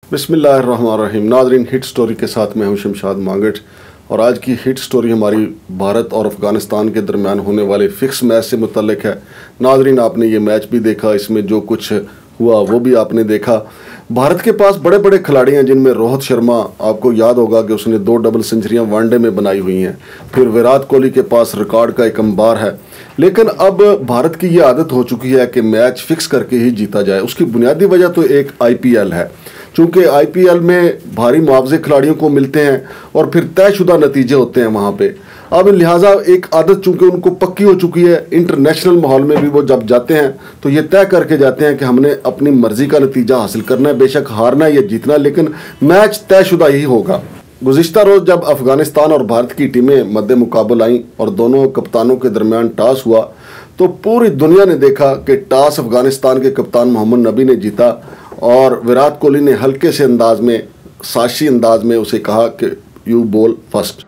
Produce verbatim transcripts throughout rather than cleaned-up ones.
बिस्मिल्लाहिर्रहमानिर्रहीम। नाज़रीन, hit story के साथ मैं हूं शमशाद मांगट और आज की हिट स्टोरी हमारी भारत और अफ़गानिस्तान के दरमियान होने वाले फ़िक्स मैच से मुतल्लिक है। नाज़रीन, आपने ये मैच भी देखा, इसमें जो कुछ हुआ वो भी आपने देखा। भारत के पास बड़े बड़े खिलाड़ी हैं, जिनमें रोहित शर्मा, आपको याद होगा कि उसने दो डबल सेंचुरियां वनडे में बनाई हुई हैं। फिर विराट कोहली के पास रिकॉर्ड का एक अंबार है। लेकिन अब भारत की ये आदत हो चुकी है कि मैच फिक्स करके ही जीता जाए। उसकी बुनियादी वजह तो एक आई पी एल है, चूँकि आई पी एल में भारी मुआवजे खिलाड़ियों को मिलते हैं और फिर तयशुदा नतीजे होते हैं वहाँ पे। अब लिहाजा एक आदत चूँकि उनको पक्की हो चुकी है, इंटरनेशनल माहौल में भी वो जब जाते हैं तो ये तय करके जाते हैं कि हमने अपनी मर्जी का नतीजा हासिल करना है, बेशक हारना है या जीतना, लेकिन मैच तयशुदा ही होगा। गुज़िश्ता रोज़ जब अफ़गानिस्तान और भारत की टीमें मद्दे मुकाबल आईं और दोनों कप्तानों के दरमियान टॉस हुआ तो पूरी दुनिया ने देखा कि टॉस अफ़गानिस्तान के कप्तान मोहम्मद नबी ने जीता और विराट कोहली ने हल्के से अंदाज में, साशी अंदाज में उसे कहा कि यू बॉल फर्स्ट,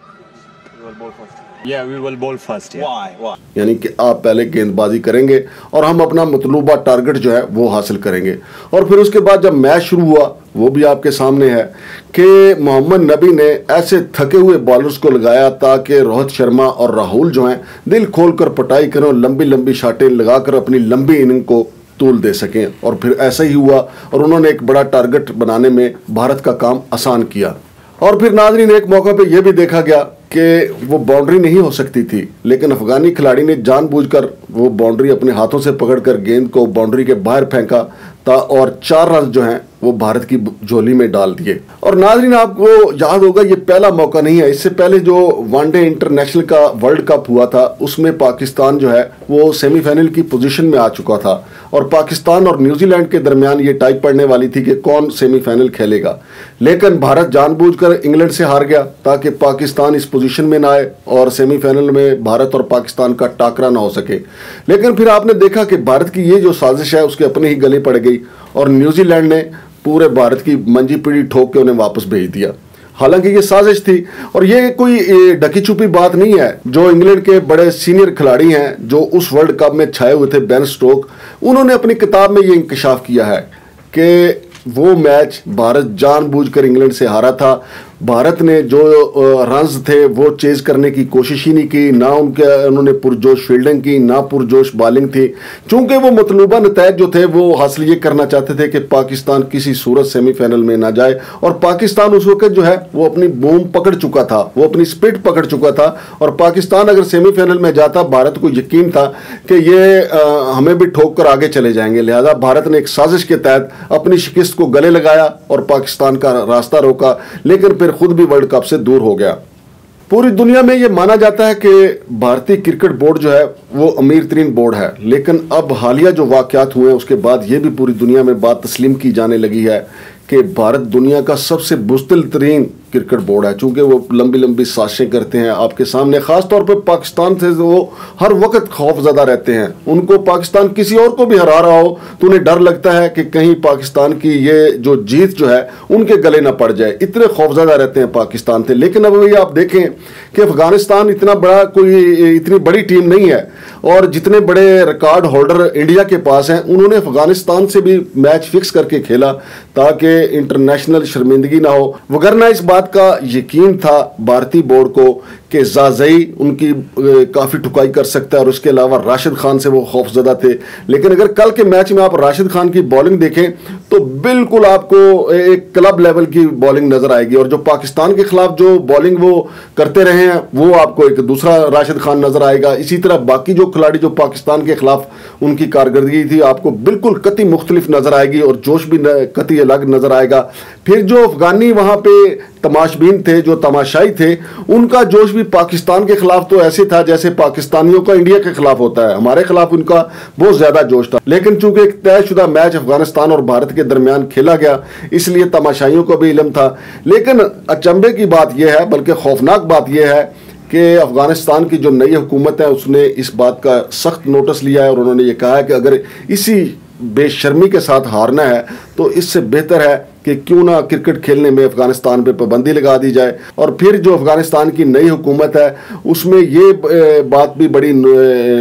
यानी कि आप पहले गेंदबाजी करेंगे और हम अपना मतलूबा टारगेट जो है वो हासिल करेंगे। और फिर उसके बाद जब मैच शुरू हुआ वो भी आपके सामने है कि मोहम्मद नबी ने ऐसे थके हुए बॉलर्स को लगाया ताकि रोहित शर्मा और राहुल जो हैं दिल खोलकर पटाई करें और लंबी लंबी शाटें लगाकर अपनी लंबी इनिंग को तूल दे सकें। और फिर ऐसा ही हुआ और उन्होंने एक बड़ा टारगेट बनाने में भारत का काम आसान किया। और फिर नाज़रीन, एक मौका पे यह भी देखा गया कि वो बाउंड्री नहीं हो सकती थी, लेकिन अफगानी खिलाड़ी ने जानबूझकर वो बाउंड्री अपने हाथों से पकड़कर गेंद को बाउंड्री के बाहर फेंका था और चार रन जो हैं वो भारत की झोली में डाल दिए। और नाज़रीन, आपको याद होगा ये पहला मौका नहीं है। इससे पहले जो वनडे इंटरनेशनल का वर्ल्ड कप हुआ था उसमें पाकिस्तान जो है वो सेमीफाइनल की पोजीशन में आ चुका था और पाकिस्तान और न्यूजीलैंड के दरमियान ये टाई पड़ने वाली थी कि कौन सेमीफाइनल खेलेगा। लेकिन भारत जानबूझकर इंग्लैंड से हार गया ताकि पाकिस्तान इस पोजीशन में ना आए और सेमीफाइनल में भारत और पाकिस्तान का टाकरा ना हो सके। लेकिन फिर आपने देखा कि भारत की ये जो साजिश है उसके अपने ही गले पड़ गई और न्यूजीलैंड ने पूरे भारत की मंजी पीढ़ी ठोक के उन्हें वापस भेज दिया। हालांकि ये साजिश थी और ये कोई ढकी छुपी बात नहीं है। जो इंग्लैंड के बड़े सीनियर खिलाड़ी हैं जो उस वर्ल्ड कप में छाए हुए थे, बेन स्टोक, उन्होंने अपनी किताब में ये इंकशाफ किया है कि वो मैच भारत जानबूझकर इंग्लैंड से हारा था। भारत ने जो रन्स थे वो चेज करने की कोशिश ही नहीं की, ना उनके उन्होंने पुरजोश फील्डिंग की, ना पुरजोश बॉलिंग थी, चूंकि वो मतलूबा नतीजे जो थे वो हासिल ये करना चाहते थे कि पाकिस्तान किसी सूरत सेमीफाइनल में ना जाए। और पाकिस्तान उस वक्त जो है वो अपनी बूम पकड़ चुका था, वो अपनी स्पीड पकड़ चुका था और पाकिस्तान अगर सेमीफाइनल में जाता, भारत को यकीन था कि ये आ, हमें भी ठोक कर आगे चले जाएंगे। लिहाजा भारत ने एक साजिश के तहत अपनी शिकस्त को गले लगाया और पाकिस्तान का रास्ता रोका, लेकिन फिर खुद भी वर्ल्ड कप से दूर हो गया। पूरी दुनिया में यह माना जाता है कि भारतीय क्रिकेट बोर्ड जो है वो अमीर तरीन बोर्ड है, लेकिन अब हालिया जो वाकयात हुए उसके बाद ये भी पूरी दुनिया में बात तस्लीम की जाने लगी है कि भारत दुनिया का सबसे बुज़दिल तरीन क्रिकेट बोर्ड है, चूँकि वो लंबी लंबी साजिशें करते हैं आपके सामने। ख़ास तौर पर पाकिस्तान से वो हर वक्त खौफज़दा रहते हैं। उनको पाकिस्तान किसी और को भी हरा रहा हो तो उन्हें डर लगता है कि कहीं पाकिस्तान की ये जो जीत जो है उनके गले ना पड़ जाए, इतने खौफज़दा रहते हैं पाकिस्तान से। लेकिन अब ये आप देखें कि अफ़गानिस्तान इतना बड़ा कोई इतनी बड़ी टीम नहीं है और जितने बड़े रिकॉर्ड होल्डर इंडिया के पास हैं, उन्होंने अफ़गानिस्तान से भी मैच फिक्स करके खेला ताकि इंटरनेशनल शर्मिंदगी ना हो। वगरना इस बात का यकीन था भारतीय बोर्ड को कि जाज़ई उनकी काफ़ी ठुकाई कर सकता है और उसके अलावा राशिद खान से वो खौफज़दा थे। लेकिन अगर कल के मैच में आप राशिद खान की बॉलिंग देखें तो बिल्कुल आपको एक क्लब लेवल की बॉलिंग नज़र आएगी और जो पाकिस्तान के खिलाफ जो बॉलिंग वो करते रहे हैं वो आपको एक दूसरा राशिद खान नज़र आएगा। इसी तरह बाकी जो खिलाड़ी जो पाकिस्तान के खिलाफ उनकी कारकर्दगी थी आपको बिल्कुल कतई मुख्तलिफ नज़र आएगी और जोश भी कतई अलग नज़र आएगा। फिर जो अफगानी वहाँ पे तमाशबीन थे, जो तमाशाई थे, उनका जोश भी पाकिस्तान के खिलाफ तो ऐसे था जैसे पाकिस्तानियों का इंडिया के खिलाफ होता है, हमारे खिलाफ उनका बहुत ज्यादा जोश था। लेकिन चूंकि एक तयशुदा मैच अफगानिस्तान और भारत के दरमियान खेला गया इसलिए तमाशाइयों को भी इल्म था। लेकिन अचंभे की बात यह है, बल्कि खौफनाक बात यह है कि अफगानिस्तान की जो नई हुकूमत है उसने इस बात का सख्त नोटिस लिया है और उन्होंने ये कहा है कि अगर इसी बेशर्मी के साथ हारना है तो इससे बेहतर है कि क्यों ना क्रिकेट खेलने में अफगानिस्तान पे पाबंदी लगा दी जाए। और फिर जो अफगानिस्तान की नई हुकूमत है उसमें ये बात भी बड़ी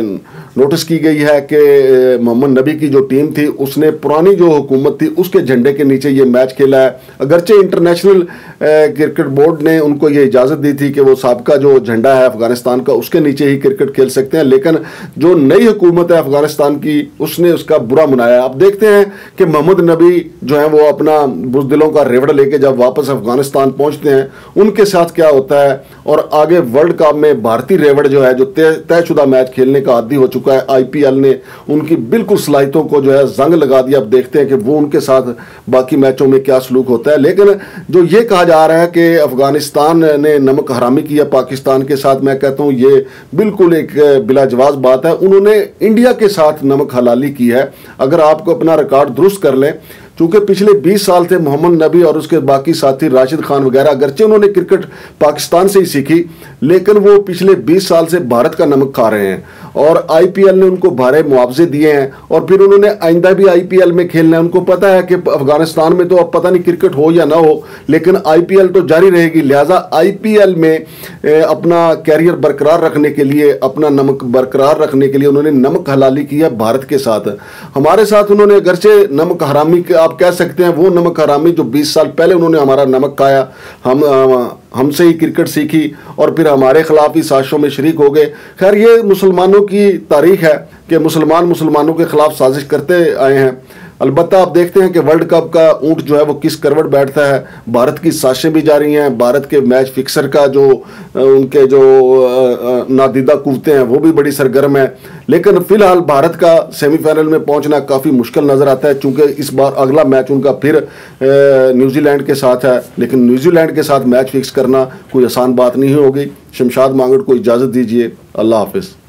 नोटिस की गई है कि मोहम्मद नबी की जो टीम थी उसने पुरानी जो हुकूमत थी उसके झंडे के नीचे ये मैच खेला है। अगरचे इंटरनेशनल क्रिकेट बोर्ड ने उनको ये इजाज़त दी थी कि वो साबका जो झंडा है अफगानिस्तान का उसके नीचे ही क्रिकेट खेल सकते हैं, लेकिन जो नई हुकूमत है अफगानिस्तान की उसने उसका बुरा मनाया। अब देखते हैं कि मोहम्मद नबी जो है वो अपना बुज़दिलों का रेवड़ लेके जब वापस अफगानिस्तान पहुंचते हैं उनके साथ क्या होता है, और आगे वर्ल्ड कप में भारतीय रेवड़ जो है जो तयशुदा मैच खेलने का आदी हो चुका है, आईपीएल ने उनकी बिल्कुल सलाहियतों को जो है जंग लगा दिया। अब देखते हैं कि वो उनके साथ बाकी मैचों में क्या सलूक होता है। लेकिन जो ये कहा जा रहा है कि अफगानिस्तान ने नमक हरामी की है पाकिस्तान के साथ, मैं कहता हूँ ये बिल्कुल एक बिलाजवाज बात है। उन्होंने इंडिया के साथ नमक हलाली की है। अगर आपको अपना रिकॉर्ड दुरुस्त कर लें, चूंकि पिछले बीस साल से मोहम्मद नबी और उसके बाकी साथी राशिद खान वगैरह, अगरचे उन्होंने क्रिकेट पाकिस्तान से ही सीखी, लेकिन वो पिछले बीस साल से भारत का नमक खा रहे हैं और आईपीएल ने उनको भारे मुआवजे दिए हैं और फिर उन्होंने आइंदा भी आईपीएल में खेलना है। उनको पता है कि अफगानिस्तान में तो अब पता नहीं क्रिकेट हो या ना हो, लेकिन आईपीएल तो जारी रहेगी। लिहाजा आईपीएल में अपना कैरियर बरकरार रखने के लिए, अपना नमक बरकरार रखने के लिए उन्होंने नमक हलाली की है भारत के साथ। हमारे साथ उन्होंने अगरचे नमक हरामी आप कह सकते हैं, वो नमक हरामी जो बीस साल पहले उन्होंने हमारा नमक खाया, हम हमसे ही क्रिकेट सीखी और फिर हमारे खिलाफ ही साजिशों में शरीक हो गए। खैर ये मुसलमानों की तारीख है कि मुसलमान मुसलमानों के खिलाफ साजिश करते आए हैं। अलबत्ता आप देखते हैं कि वर्ल्ड कप का ऊंट जो है वो किस करवट बैठता है। भारत की साजिशें भी जारी हैं, भारत के मैच फिक्सर का जो उनके जो नादीदा कुव्वतें हैं वो भी बड़ी सरगर्म है। लेकिन फिलहाल भारत का सेमीफाइनल में पहुंचना काफ़ी मुश्किल नज़र आता है, चूंकि इस बार अगला मैच उनका फिर न्यूजीलैंड के साथ है। लेकिन न्यूजीलैंड के साथ मैच फिक्स करना कोई आसान बात नहीं होगी। शमशाद मांगड़ को इजाज़त दीजिए। अल्लाह हाफिज़।